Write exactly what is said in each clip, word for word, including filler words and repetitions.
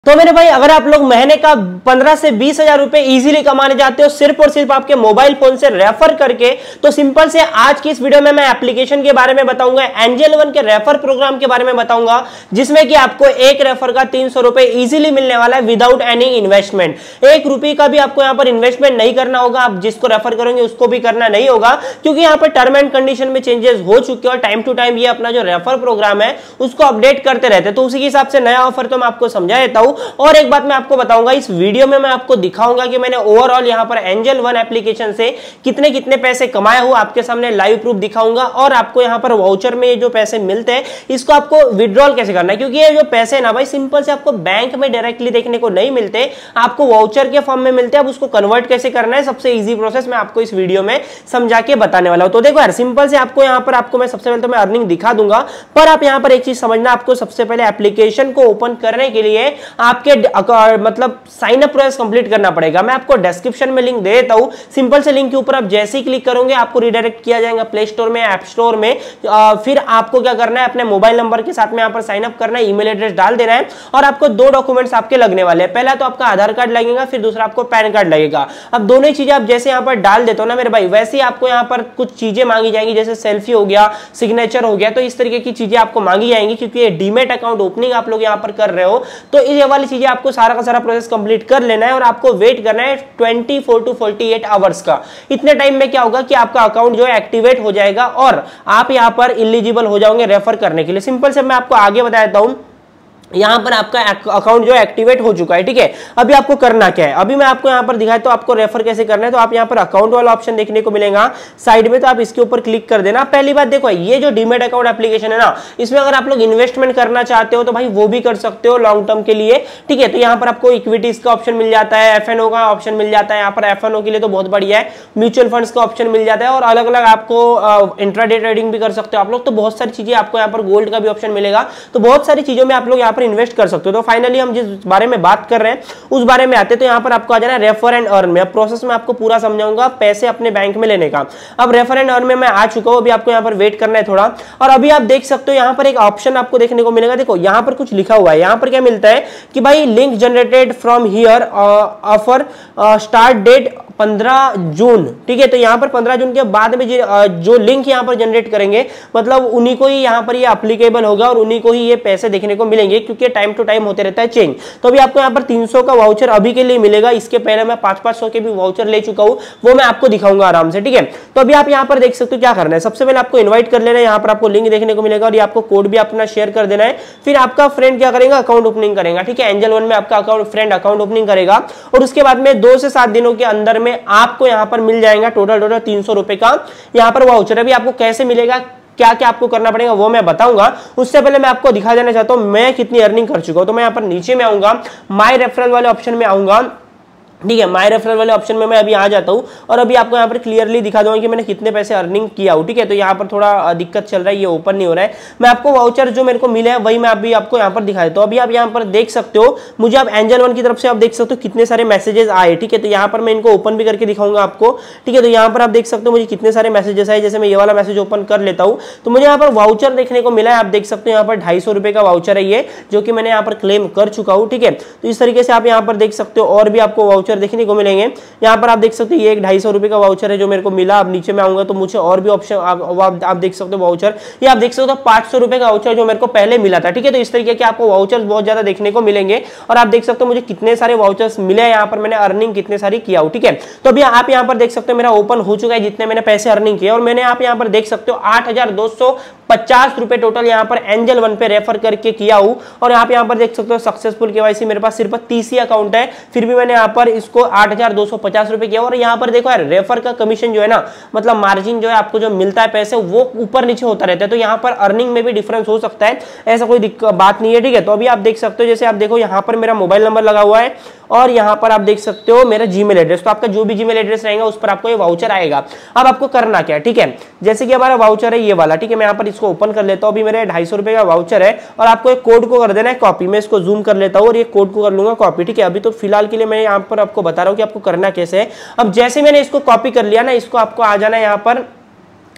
तो मेरे भाई अगर आप लोग महीने का पंद्रह से बीस हजार रुपए इजीली कमाने जाते हो सिर्फ और सिर्फ आपके मोबाइल फोन से रेफर करके, तो सिंपल से आज की इस वीडियो में मैं एप्लीकेशन के बारे में बताऊंगा, एंजल वन के रेफर प्रोग्राम के बारे में बताऊंगा, जिसमें कि आपको एक रेफर का तीन सौ रुपए इजीली मिलने वाला है विदाउट एनी इन्वेस्टमेंट। एक रुपए का भी आपको यहाँ पर इन्वेस्टमेंट नहीं करना होगा, आप जिसको रेफर करेंगे उसको भी करना नहीं होगा, क्योंकि यहाँ पर टर्म एंड कंडीशन में चेंजेस हो चुके हैं और टाइम टू टाइम ये अपना जो रेफर प्रोग्राम है उसको अपडेट करते रहते हैं। तो उसी के हिसाब से नया ऑफर तो मैं आपको समझा देता हूं। और एक बात मैं आपको बताऊंगा, इस वीडियो में मैं आपको दिखाऊंगा कि मैंने ओवरऑल यहां पर एंजल वन एप्लीकेशन से कितने कितने पैसे कमाए हुए, आपके सामने लाइव प्रूफ दिखाऊंगा। और आपको यहां पर वाउचर में जो पैसे मिलते हैं इसको आपको विड्रॉल कैसे करना है, क्योंकि ये जो पैसे ना भाई सिंपल से आपको बैंक में डायरेक्टली देखने को नहीं मिलते, आपको वाउचर के फॉर्म में मिलते हैं। अब उसको कन्वर्ट कैसे करना है, सबसे इजी प्रोसेस मैं आपको इस वीडियो में समझा के बताने वाला हूं। तो देखो यार, सिंपल से आपको यहां पर आपको मैं सबसे पहले तो मैं अर्निंग दिखा दूंगा, पर आप यहां पर एक चीज समझना, आपको सबसे पहले एप्लीकेशन को ओपन करने के लिए आपके मतलब साइन अप प्रोसेस कंप्लीट करना पड़ेगा। मैं आपको डिस्क्रिप्शन में लिंक दे देता हूं, सिंपल से लिंक के ऊपर आप जैसे ही क्लिक करोगे आपको रिडायरेक्ट किया जाएगा प्ले स्टोर में, ऐप स्टोर में। आ, फिर आपको क्या करना है, अपने मोबाइल नंबर के साथ में यहां पर साइन अप करना है, ईमेल एड्रेस डाल देना है, और आपको दो डॉक्यूमेंट्स आपके लगने वाले हैं। पहला तो आपका आधार कार्ड लगेगा, फिर दूसरा आपको पैन कार्ड लगेगा। अब दोनों ही चीजें आप जैसे यहां पर डाल देते हो ना मेरे भाई, वैसे ही आपको यहां पर कुछ चीजें मांगी जाएंगी, जैसे सेल्फी हो गया, सिग्नेचर हो गया, तो इस तरीके की चीजें आपको मांगी जाएंगी, क्योंकि ये डीमेट अकाउंट ओपनिंग आप लोग यहां पर कर रहे हो। तो ये वाली चीजें आपको सारा का सारा प्रोसेस कंप्लीट कर लेना है, और आपको वेट करना है चौबीस टू अड़तालीस आवर्स का। इतने टाइम में क्या होगा कि आपका अकाउंट जो है एक्टिवेट हो जाएगा और आप यहां पर एलिजिबल हो जाओगे रेफर करने के लिए। सिंपल से मैं आपको आगे बता देता हूं, यहां पर आपका अकाउंट जो एक्टिवेट हो चुका है, ठीक है। अभी आपको करना क्या है, अभी मैं आपको यहां पर दिखाया तो आपको रेफर कैसे करना है। तो आप यहां पर अकाउंट वाला ऑप्शन देखने को मिलेगा साइड में, तो आप इसके ऊपर क्लिक कर देना। पहली बात देखो, ये जो डीमेट अकाउंट एप्लीकेशन है ना, इसमें अगर आप लोग इन्वेस्टमेंट करना चाहते हो तो भाई वो भी कर सकते हो लॉन्ग टर्म के लिए, ठीक है। तो यहां पर आपको इक्विटीज का ऑप्शन मिल जाता है, एफएनओ का ऑप्शन मिल जाता है। यहाँ पर एफएनओ के लिए तो बहुत बढ़िया है, म्यूचुअल फंड्स का ऑप्शन मिल जाता है, और अलग अलग आपको इंट्राडे ट्रेडिंग भी कर सकते हो आप लोग। तो बहुत सारी चीजें आपको यहाँ पर गोल्ड का भी ऑप्शन मिलेगा, तो बहुत सारी चीजों में आप लोग यहाँ पर इन्वेस्ट कर सकते हो। तो फाइनली हम जिस बारे में बात कर रहे हैं उस बारे में आते हैं। तो यहां पर आपको आ जाना है रेफर एंड अर्न में। अब प्रोसेस में आपको पूरा समझाऊंगा पैसे अपने बैंक में लेने का। अब रेफर एंड अर्न में मैं आ चुका हूं, अभी आपको यहां पर वेट करना है थोड़ा। और अभी आप देख सकते हो यहां पर एक ऑप्शन आपको देखने को मिलेगा, देखो यहां पर कुछ लिखा हुआ है। यहां पर क्या मिलता है कि भाई link generated from here, offer start date पंद्रह जून, ठीक है। तो यहां पर पंद्रह जून के बाद में जो लिंक यहां पर जनरेट करेंगे, मतलब उन्हीं को ही यहां पर ये एप्लीकेबल होगा और उन्हीं को ही ये पैसे देखने को मिलेंगे, क्योंकि टाइम टू टाइम होते रहता है चेंज। तो अभी आपको यहां पर तीन सौ का वाउचर अभी के लिए मिलेगा। इसके पहले मैं पांच पांच सौ के भी वाउचर ले चुका हूं, वो मैं आपको दिखाऊंगा आराम से, ठीक है। तो अभी आप यहां पर देख सकते हो क्या करना है, सबसे पहले आपको इन्वाइट कर लेना है। यहां पर आपको लिंक देखने को मिलेगा और ये आपको कोड भी अपना शेयर कर देना है। फिर आपका फ्रेंड क्या करेगा, अकाउंट ओपनिंग करेगा, ठीक है। एंजल वन में आपका अकाउंट फ्रेंड अकाउंट ओपनिंग करेगा, और उसके बाद में दो से सात दिनों के अंदर में आपको यहां पर मिल जाएगा टोटल टोटल तीन सौ रुपए का यहां पर वाउचर। अभी आपको कैसे मिलेगा, क्या क्या आपको करना पड़ेगा वो मैं बताऊंगा। उससे पहले मैं आपको दिखा देना चाहता हूं मैं कितनी अर्निंग कर चुका हूं। तो मैं यहां पर नीचे में आऊंगा, माय रेफरल वाले ऑप्शन में आऊंगा, ठीक है। माय रेफरल वाले ऑप्शन में मैं अभी आ जाता हूं, और अभी आपको यहां पर क्लियरली दिखा दूंगा कि मैंने कितने पैसे अर्निंग किया हूं, ठीक है। तो यहां पर थोड़ा दिक्कत चल रहा है, ये ओपन नहीं हो रहा है। मैं आपको वाउचर जो मेरे को मिला है वही मैं अभी आपको यहां पर दिखा देता हूं। अभी आप यहां पर देख सकते हो, मुझे आप एंजल वन की तरफ से आप देख सकते हो कितने सारे मैसेजेस आए, ठीक है। तो यहां पर मैं इनको ओपन भी करके दिखाऊंगा आपको, ठीक है। तो यहां पर आप देख सकते हो मुझे कितने सारे मैसेजेस आए। जैसे मैं ये वाला मैसेज ओपन कर लेता हूं, तो मुझे यहां पर वाउचर देखने को मिला है। आप देख सकते हो यहां पर ढाई सौ रुपए का वाउचर है ये, जो कि मैंने यहां पर क्लेम कर चुका हूं, ठीक है। तो इस तरीके से आप यहां पर देख सकते हो और भी आपको वाउचर देखने को मिलेंगे। यहाँ पर आप देख सकते हो ये एक ढाई सौ रुपए का वाउचर है जो मेरे को मिला। अब नीचे में आऊंगा तो मुझे और भी ऑप्शन आप, आप, आप देख सकते हो वाउचर, ये आप देख सकते हो पांच सौ रुपए का वाउचर जो मेरे को पहले मिला था, ठीक है। तो इस तरीके के आपको वाउचर्स बहुत ज्यादा देखने को मिलेंगे, और आप देख सकते हो मुझे कितने सारे वाउचर्स मिले, यहाँ पर मैंने अर्निंग कितने सारी किया हूं, ठीक है। तो अभी आप यहाँ पर देख सकते हो मेरा ओपन हो चुका है जितने मैंने पैसे अर्निंग किए, और मैंने आप यहाँ पर देख सकते हो आठ हजार दो सौ पचास रुपए टोटल यहाँ पर एंजल वन पे रेफर करके किया हूं। और आप यहाँ पर देख सकते हो सक्सेसफुल केवाईसी मेरे पास सिर्फ तीस ही अकाउंट है, फिर भी मैंने यहाँ पर इसको आठ हजार दो सौ पचास रुपए किया। और यहाँ पर देखो यार, रेफर का कमीशन जो है ना, मतलब मार्जिन जो है आपको जो मिलता है पैसे, वो ऊपर नीचे होता रहता है। तो यहाँ पर अर्निंग में भी डिफरेंस हो सकता है, ऐसा कोई बात नहीं है, ठीक है। तो अभी आप देख सकते हो, जैसे आप देखो यहाँ पर मेरा मोबाइल नंबर लगा हुआ है, और यहाँ पर आप देख सकते हो मेरा जीमेल एड्रेस। तो आपका जो भी जीमेल एड्रेस रहेगा उस पर आपको ये वाउचर आएगा। अब आपको करना क्या है, ठीक है। जैसे कि हमारा वाउचर है ये वाला, ठीक है। मैं यहाँ पर इसको ओपन कर लेता हूँ। अभी मेरे ढाई सौ रुपए का वाउचर है, और आपको एक कोड को कर देना है कॉपी। मैं इसको जूम कर लेता हूँ और ये कोड को कर लूंगा कॉपी, ठीक है। अभी तो फिलहाल के लिए मैं यहाँ पर आपको बता रहा हूँ कि आपको करना कैसे है। अब जैसे मैंने इसको कॉपी कर लिया ना, इसको आपको आ जाना है यहाँ पर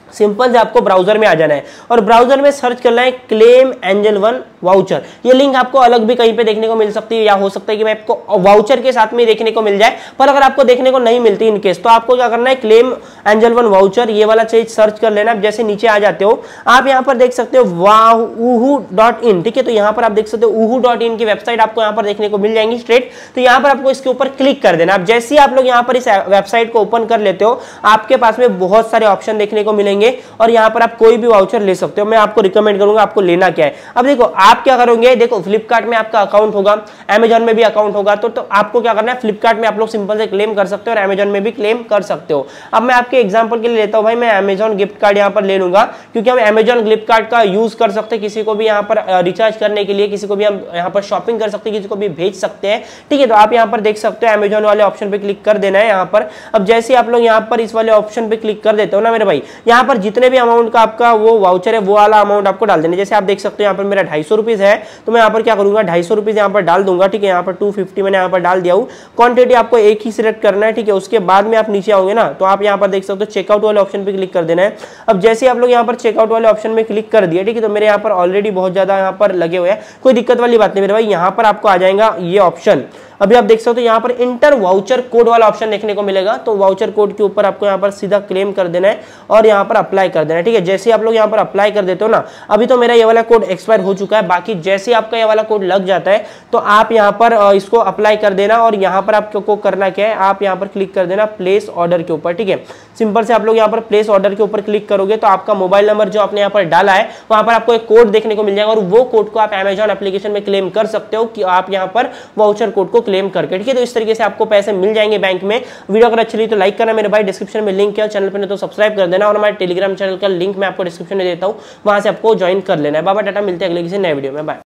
सिंपल से आपको ब्राउजर में आ जाना है और ब्राउजर में सर्च करना है क्लेम एंजल वन वाउचर। ये लिंक आपको अलग भी कहीं पे देखने को मिल सकती है या हो सकता है कि मैं आपको वाउचर के साथ में देखने को मिल जाए, पर अगर आपको देखने को नहीं मिलती इन केस तो आपको क्या करना है, क्लेम एंजल वन वाउचर ये वाला चीज सर्च कर लेना। जैसे नीचे आ जाते हो आप यहाँ पर देख सकते हो वाहू डॉट इन, ठीक है। तो यहाँ पर आप देख सकते हो उहू डॉट इन की वेबसाइट आपको यहाँ पर देखने को मिल जाएंगी स्ट्रेट। तो यहाँ पर आपको इसके ऊपर क्लिक कर देना। अब जैसे ही आप लोग यहाँ पर इस वेबसाइट को ओपन कर लेते हो आपके पास में बहुत सारे ऑप्शन देखने को मिलेंगे और यहाँ पर आप कोई भी वाउचर ले सकते हो। मैं आपको रिकमेंड करूंगा आपको लेना क्या है। अब देखो आप क्या करोगे, देखो फ्लिपकार्ट में आपका अकाउंट होगा, अमेजॉन में भी अकाउंट होगा, तो, तो आपको क्या करना है, फ्लिपकार्ट में आप लोग सिंपल से क्लेम कर सकते हो और अमेजॉन में भी क्लेम कर सकते हो। अब मैं आपके एग्जांपल के लिए लेता हूं भाई, मैं अमेजॉन गिफ्ट कार्ड यहाँ पर ले लूंगा क्योंकि हम अमेजॉन गिफ्ट कार्ड का यूज कर सकते हैं किसी को भी यहाँ पर रिचार्ज करने के लिए, किसी को भी हम यहाँ पर शॉपिंग कर सकते हैं, किसी को भी भेज सकते हैं, ठीक है। तो आप यहाँ पर देख सकते हो अमेजॉन वाले ऑप्शन पे क्लिक कर देना है यहाँ पर। अब जैसे आप लोग यहाँ पर इस वाले ऑप्शन पे क्लिक कर देते हो ना मेरे भाई, यहाँ पर जितने भी अमाउंट का आपका वो वाउचर है वो वाला अमाउंट आपको डाल देना। जैसे आप देख सकते हो यहाँ पर मेरा ढाई सौ रुपीज है तो मैं यहाँ पर क्या करूंगा, ढाई सौ रुपीज यहाँ पर डाल दूंगा, ठीक है। यहाँ पर टू फिफ्टी मैंने यहाँ पर डाल दिया हूँ। क्वांटिटी आपको एक ही सिलेक्ट करना है, ठीक है। उसके बाद में आप नीचे आओगे ना तो आप यहाँ पर देख सकते हो चेकआउट वाले ऑप्शन पे क्लिक कर देना है। अब जैसे आप लोग यहाँ पर चेकआउट वाले ऑप्शन में क्लिक कर दिया, ठीक है, तो मेरे यहाँ पर ऑलरेडी बहुत ज्यादा यहाँ पर लगे हुए हैं, कोई दिक्कत वाली बात नहीं मेरे भाई। यहाँ पर आपको आ जाएगा ये ऑप्शन, अभी आप देख सकते हो यहाँ पर इंटर वाउचर कोड वाला ऑप्शन देखने को मिलेगा। तो वाउचर कोड के ऊपर आपको यहाँ पर सीधा क्लेम कर देना है और यहाँ पर अप्लाई कर देना है, ठीक है। जैसे आप लोग यहाँ पर अप्लाई कर देते हो ना, अभी तो मेरा ये वाला कोड एक्सपायर हो चुका है, बाकी जैसे आपका ये वाला कोड लग जाता है तो आप यहाँ पर इसको अप्लाई कर देना और यहाँ पर आपको करना क्या है, आप यहाँ पर क्लिक कर देना प्लेस ऑर्डर के ऊपर, ठीक है। सिंपल से आप लोग यहाँ पर प्लेस ऑर्डर के ऊपर क्लिक करोगे तो आपका मोबाइल नंबर जो आपने यहाँ पर डाला है वहां पर आपको एक कोड देखने को मिल जाएगा और वो कोड को आप अमेजॉन एप्लीकेशन में क्लेम कर सकते हो कि आप यहाँ पर वाउचर कोड को क्लेम करके, ठीक है। तो इस तरीके से आपको पैसे मिल जाएंगे बैंक में। वीडियो अगर अच्छी लगी तो लाइक करना मेरे भाई, डिस्क्रिप्शन में लिंक है, चैनल पर तो सब्सक्राइब कर देना और हमारे टेलीग्राम चैनल का लिंक मैं आपको डिस्क्रिप्शन में देता हूँ, वहां से आपको ज्वाइन कर लेना है। बाबा टाटा, मिलते हैं अगले किसी नए वीडियो में, बाय।